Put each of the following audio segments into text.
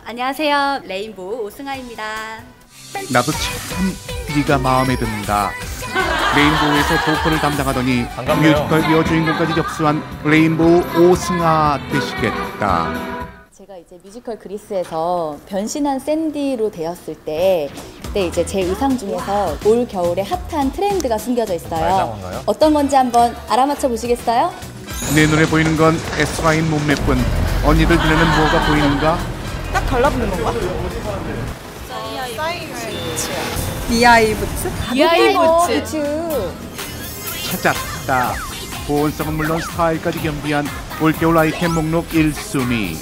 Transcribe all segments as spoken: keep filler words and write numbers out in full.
안녕하세요. 레인보우 오승아입니다. 나도 참 네가 마음에 든다. 레인보우에서 보컬을 담당하더니 반갑네요. 뮤지컬 여주인공까지 접수한 레인보우 오승아 되시겠다. 제가 이제 뮤지컬 그리스에서 변신한 샌디로 되었을 때 그때 이제 제 의상 중에서 올 겨울에 핫한 트렌드가 숨겨져 있어요. 말상어인가요? 어떤 건지 한번 알아맞혀 보시겠어요? 내 눈에 보이는 건 에스와인 몸매뿐. 언니들 눈에는 뭐가 보이는가? 딱 달라붙는 건가? 미아이 부츠? 미아이 부츠. 부츠. 찾았다. 보온성은 물론 스타일까지 겸비한 올겨울 아이템 목록 일 순위.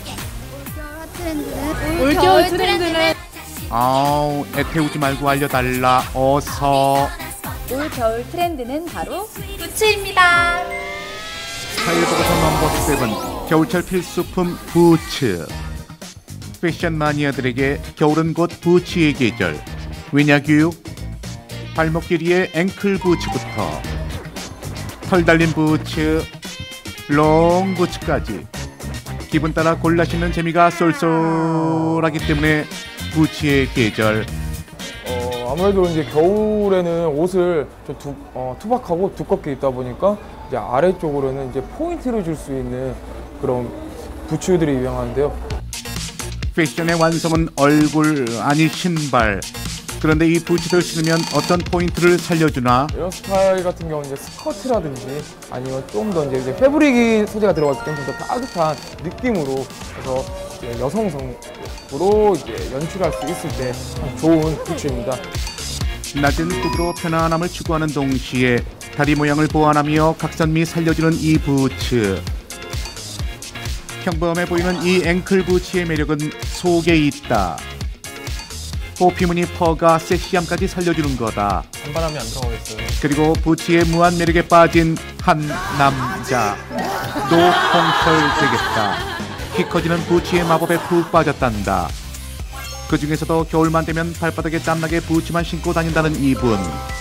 올겨울 트렌드는 아우, 애태우지 말고 알려달라. 어서. 올겨울 트렌드는 바로 부츠입니다. 스타일 보고서 넘버 세븐. 겨울철 필수품 부츠. 패션 마니아들에게 겨울은 곧 부츠의 계절. 왜냐규? 발목 길이의 앵클 부츠부터 털 달린 부츠, 롱 부츠까지 기분 따라 골라 신는 재미가 쏠쏠하기 때문에 부츠의 계절. 어, 아무래도 이제 겨울에는 옷을 좀 두, 어, 투박하고 두껍게 입다 보니까 이제 아래쪽으로는 이제 포인트를 줄 수 있는 그런 부츠들이 유행하는데요. 패션의 완성은 얼굴 아니 신발. 그런데 이 부츠를 신으면 어떤 포인트를 살려주나? 이런 스타일 같은 경우는 이제 스커트라든지 아니면 좀 더 이제 패브릭이 소재가 들어갔을 때는 좀 더 따뜻한 느낌으로 해서 이제 여성성으로 이제 연출할 수 있을 때 참 좋은 부츠입니다. 낮은 굽으로 편안함을 추구하는 동시에 다리 모양을 보완하며 각선미 살려주는 이 부츠. 평범해 보이는 이 앵클 부츠의 매력은 속에 있다. 호피무늬 퍼가 섹시함까지 살려주는 거다. 반바람이 안 들어가겠어요. 그리고 부츠의 무한 매력에 빠진 한 남자. 노홍철 되겠다. 키 커지는 부츠의 마법에 푹 빠졌단다. 그 중에서도 겨울만 되면 발바닥에 땀나게 부츠만 신고 다닌다는 이분.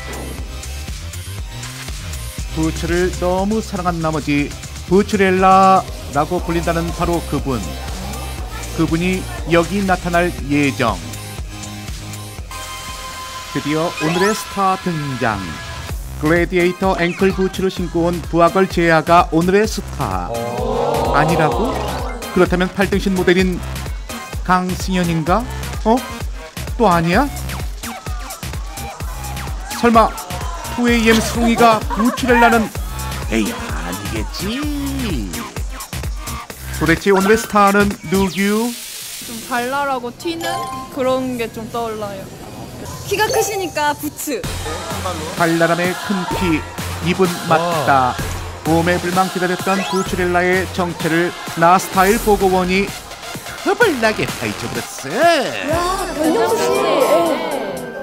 부츠를 너무 사랑한 나머지 부츠렐라라고 불린다는 바로 그분. 그분이 여기 나타날 예정. 드디어 오늘의 스타 등장. 글래디에이터 앵클 부츠를 신고 온 부하걸 제아가 오늘의 스타. 아니라고? 그렇다면 팔 등신 모델인 강승연인가? 어? 또 아니야? 설마 투에이엠 스롱이가 부츠렐라는 에이 아니겠지. 도대체 오늘의 스타는 누구? 좀 발랄하고 튀는 그런 게 좀 떠올라요. 키가 크시니까 부츠. 발랄함의 큰 키, 입은 맞다. 봄에 불만 기다렸던 부츠렐라의 정체를 나 스타일 보고원이 허벌나게 파헤쳐버렸어. 변경수 씨.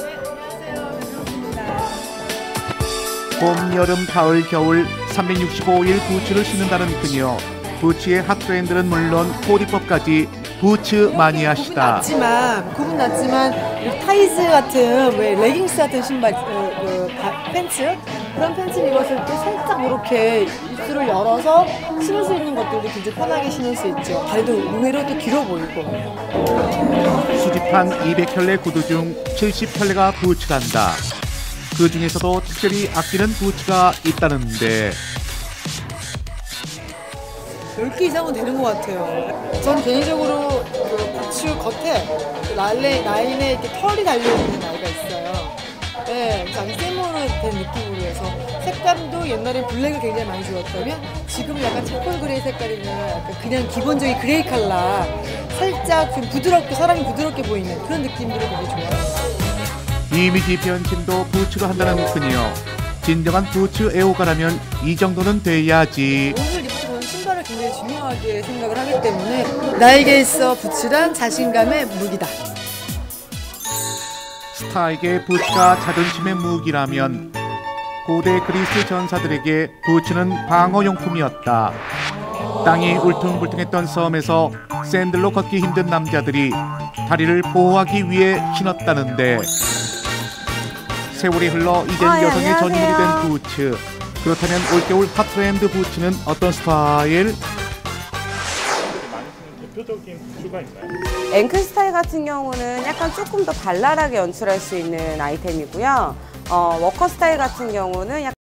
봄, 여름, 가을, 겨울 삼백육십오 일 부츠를 신는다는 그녀. 부츠의 핫 트렌드는 물론 코디법까지 부츠 마니아시다. 났지만 구분 났지만 타이즈 같은 왜 레깅스 같은 신발 그, 그 바, 팬츠 그런 팬츠를 입었을 때 살짝 이렇게 입술을 열어서 신을 수 있는 것들도 굉장히 편하게 신을 수 있죠. 다리도 의외로 또 길어 보이고. 수집한 이백 켤레 구두 중 칠십 켤레가 부츠란다. 그 중에서도 특별히 아끼는 부츠가 있다는데 열 개 이상은 되는 것 같아요. 전 개인적으로 그 부츠 겉에 그 라인에, 라인에 이렇게 털이 달려있는 아이가 있어요. 네, 그래서 아주 세모로 된 느낌으로 해서 색감도 옛날엔 블랙을 굉장히 많이 주었다면 지금은 약간 차콜 그레이 색깔이나 약간 그냥 기본적인 그레이 컬러 살짝 좀 부드럽게 사람이 부드럽게 보이는 그런 느낌들이 되게 좋아요. 이미지 변신도 부츠로 한다는 그녀. 진정한 부츠 애호가라면 이 정도는 돼야지. 옷을 입고 저는 신발을 굉장히 중요하게 생각을 하기 때문에 나에게 있어 부츠란 자신감의 무기다. 스타에게 부츠가 자존심의 무기라면 고대 그리스 전사들에게 부츠는 방어용품이었다. 땅이 울퉁불퉁했던 섬에서 샌들로 걷기 힘든 남자들이 다리를 보호하기 위해 신었다는데 세월이 흘러 이젠 아, 예, 여성의 전유물이 된 안녕하세요. 부츠. 그렇다면 올겨울 핫트렌드 부츠는 어떤 스타일? 대표적인 부츠가 있나요? 앵클 스타일 같은 경우는 약간 조금 더 발랄하게 연출할 수 있는 아이템이고요. 어, 워커 스타일 같은 경우는 약간